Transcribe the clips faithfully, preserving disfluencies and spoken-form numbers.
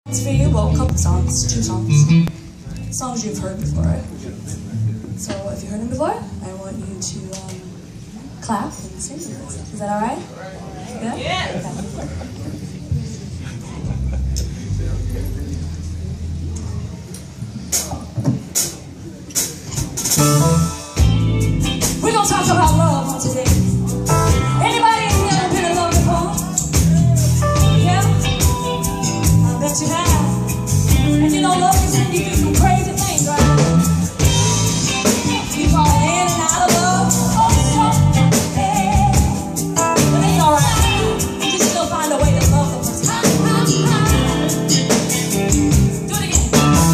It's for you, well, a couple songs, two songs. Songs you've heard before, right? So if you heard them before, I want you to um, clap and sing. Is that alright? Yeah? Yeah. Okay. We're gonna talk about love today. Anybody in here ever been in love before? Yeah? I bet you have. And you know love can send you through some crazy things, right? You fall in and out of love. Oh, so, yeah. But it's alright. You can still find a way to love the person. Do it again.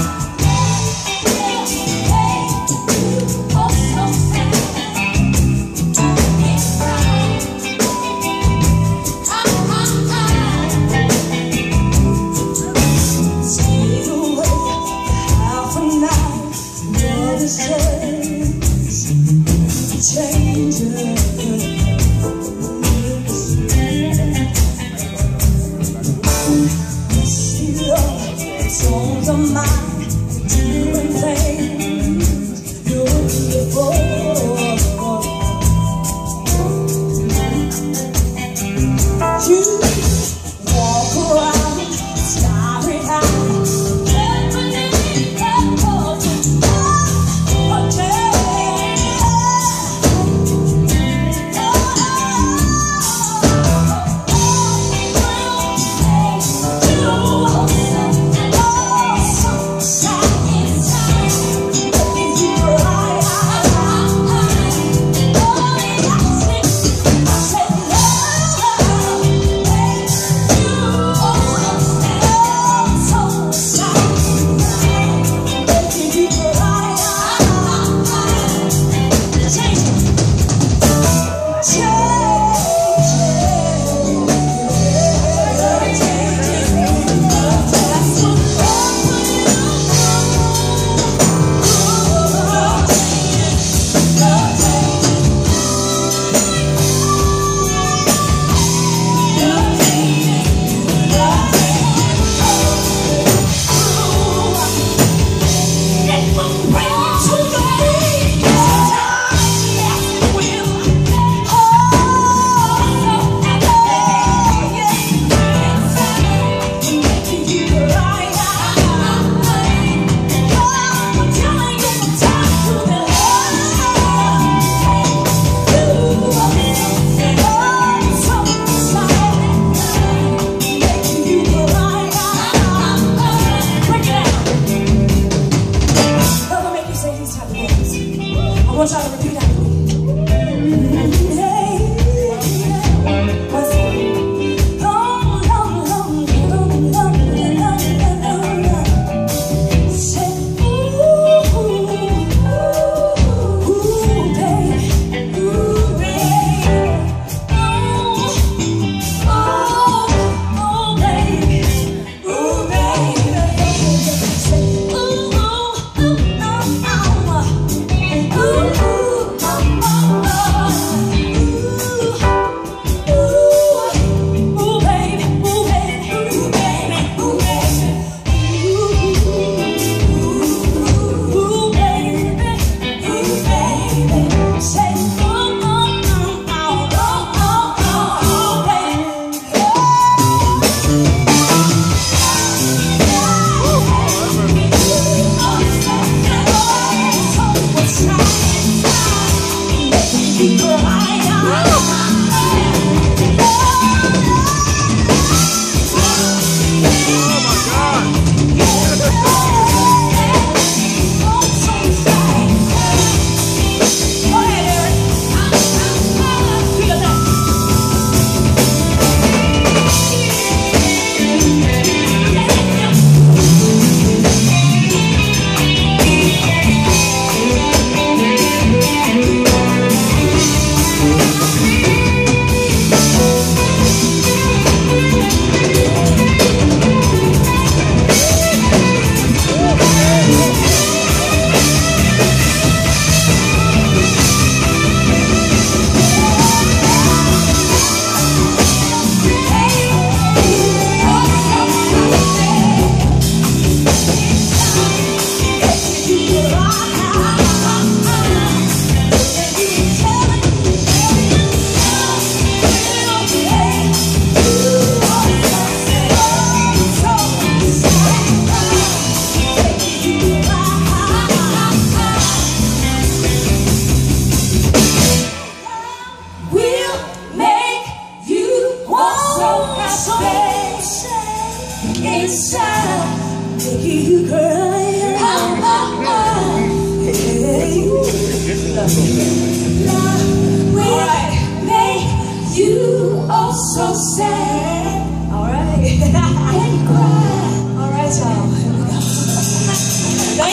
Songs of mine, doing things beautiful. You walk around, starry eyed, reminiscing of a day. Oh, special family. Love will make you oh so sad. All right. And cry. All right, y'all.